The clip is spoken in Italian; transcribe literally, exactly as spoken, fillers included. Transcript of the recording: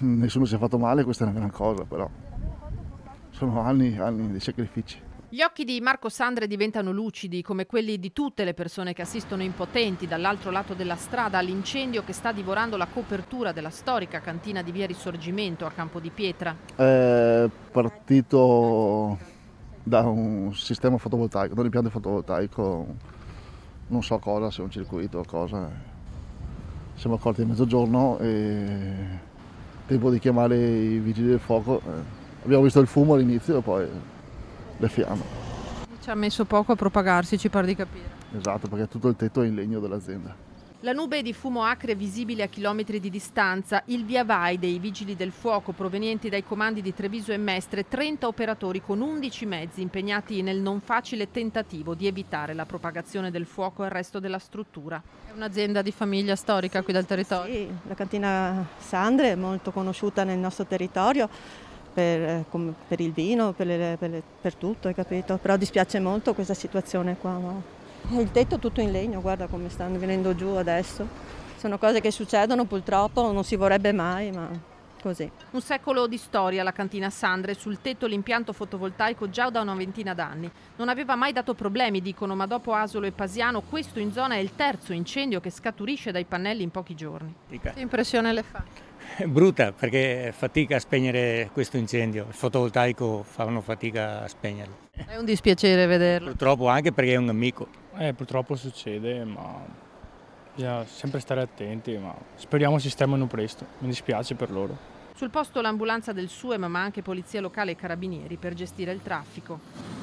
nessuno si è fatto male, questa è una gran cosa, però sono anni e anni di sacrifici. Gli occhi di Marco Sandre diventano lucidi, come quelli di tutte le persone che assistono impotenti dall'altro lato della strada all'incendio che sta divorando la copertura della storica cantina di via Risorgimento a Campo di Pietra. È partito da un sistema fotovoltaico, da un impianto fotovoltaico, non so cosa, se è un circuito o cosa. Siamo accorti a mezzogiorno e tempo di chiamare i vigili del fuoco. Abbiamo visto il fumo all'inizio e poi le fiamme. Ci ha messo poco a propagarsi, ci pare di capire. Esatto, perché tutto il tetto è in legno dell'azienda. La nube di fumo acre visibile a chilometri di distanza, il via vai dei vigili del fuoco provenienti dai comandi di Treviso e Mestre, trenta operatori con undici mezzi impegnati nel non facile tentativo di evitare la propagazione del fuoco al resto della struttura. È un'azienda di famiglia storica qui dal territorio? Sì, la cantina Sandre è molto conosciuta nel nostro territorio per, come, per il vino, per, le, per, le, per tutto, hai capito? Però dispiace molto questa situazione qua. Ma... Il tetto tutto in legno, guarda come stanno venendo giù adesso. Sono cose che succedono purtroppo, non si vorrebbe mai, ma così. Un secolo di storia la cantina Sandre, sul tetto l'impianto fotovoltaico già da una ventina d'anni. Non aveva mai dato problemi, dicono, ma dopo Asolo e Pasiano questo in zona è il terzo incendio che scaturisce dai pannelli in pochi giorni. Che impressione le fa? È brutta perché fatica a spegnere questo incendio, il fotovoltaico fa una fatica a spegnerlo. È un dispiacere vederlo. Purtroppo anche perché è un amico. Eh, purtroppo succede, ma bisogna sempre stare attenti, ma speriamo sistemino presto, mi dispiace per loro. Sul posto l'ambulanza del S U E M, ma anche polizia locale e carabinieri per gestire il traffico.